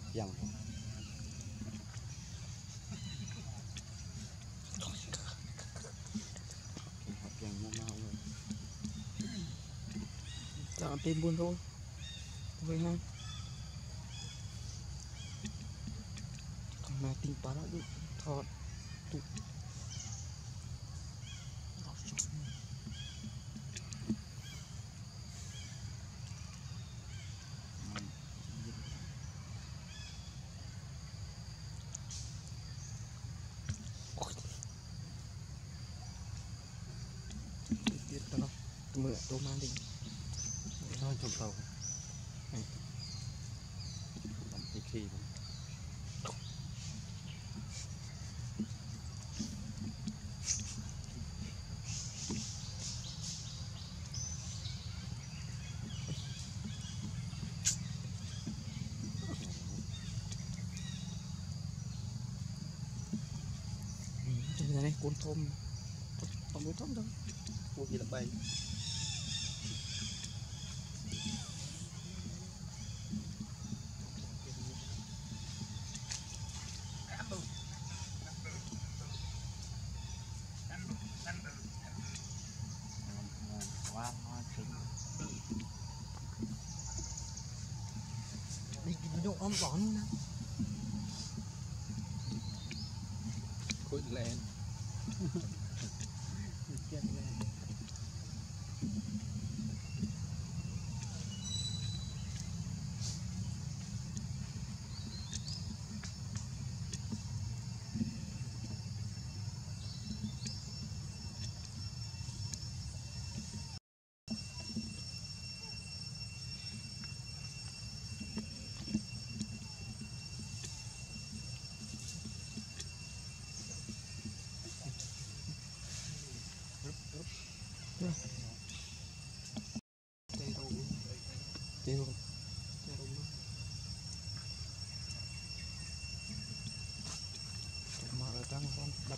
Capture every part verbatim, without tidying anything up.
Yang yang mau mau rồi. Chọn tìm buôn thôi. Vậy ha. Còn mà tìm bá đó được thọt tụ. Biết đó. Mưa tô mang đi. Thôi chụp tàu. Làm tí khi luôn. Trên này cuốn thôm. Không cuốn thôm đâu. Mua gì là bay. Quá hoa kính. Đi cái độ ôm bón nè. Khối lên. Chết lên. Tê rô. Tê rô. Tê rô luôn. Mà ở trong con đập.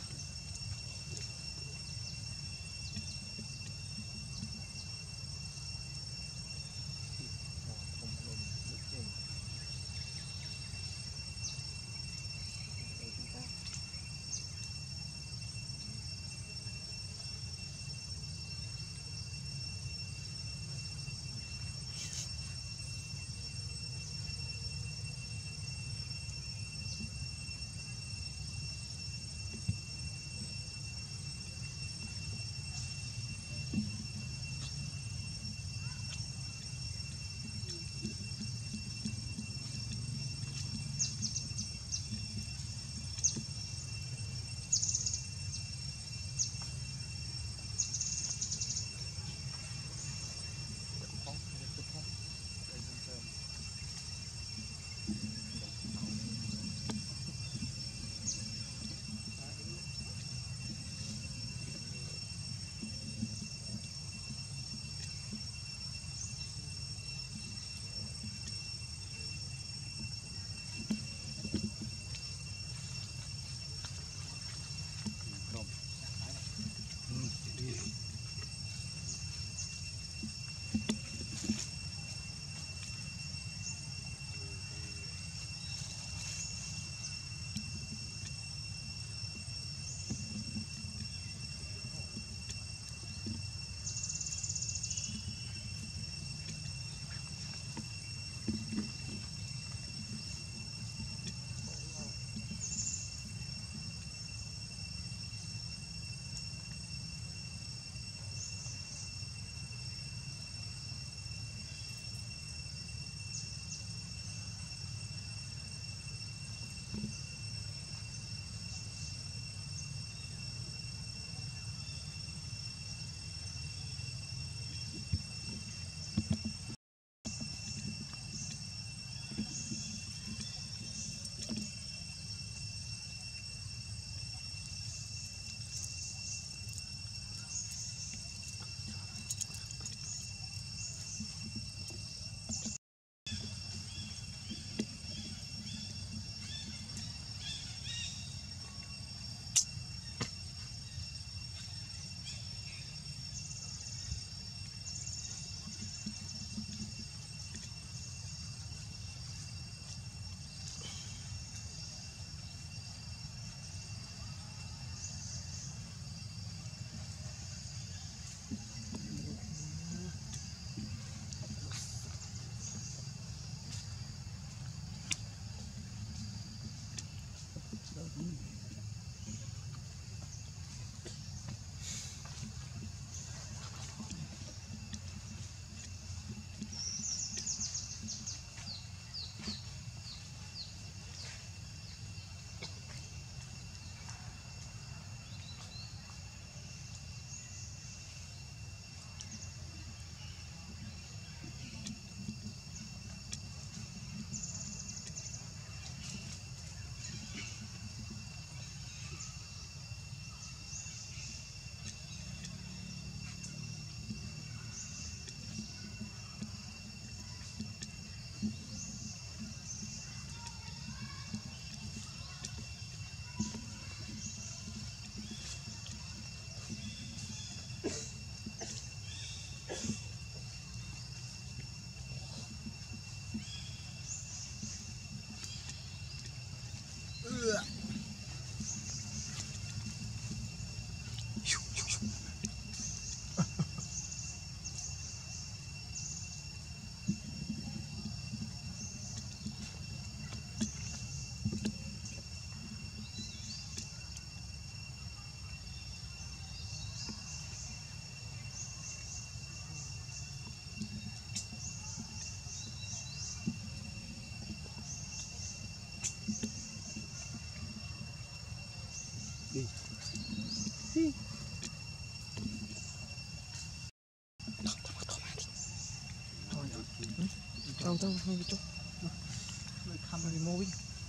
Không không không chút. Người khăm Hơi môi.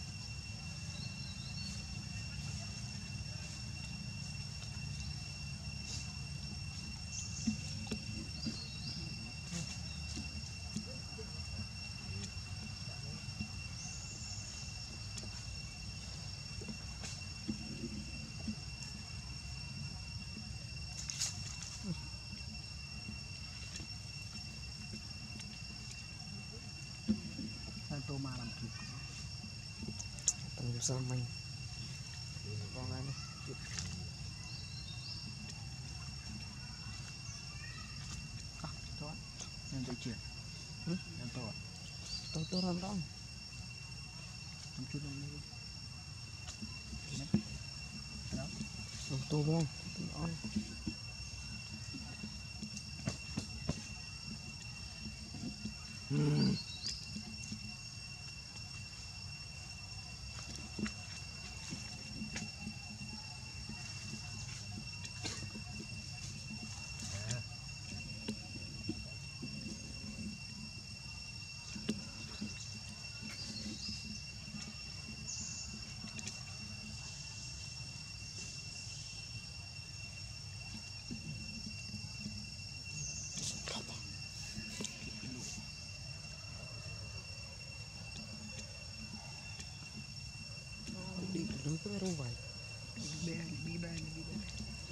Sao tôi mà làm kịp. Tầm sao mình. Con anh đi. À, thôi. Nên tôi chuyện. Ừ? Nên tôi. Tôi tôi làm đó. Không chút đâu nữa. Đó. Tôi tôi luôn. Đó. Ừ. Đi được cái rô vậy. Đi bè, đi bè, đi bè.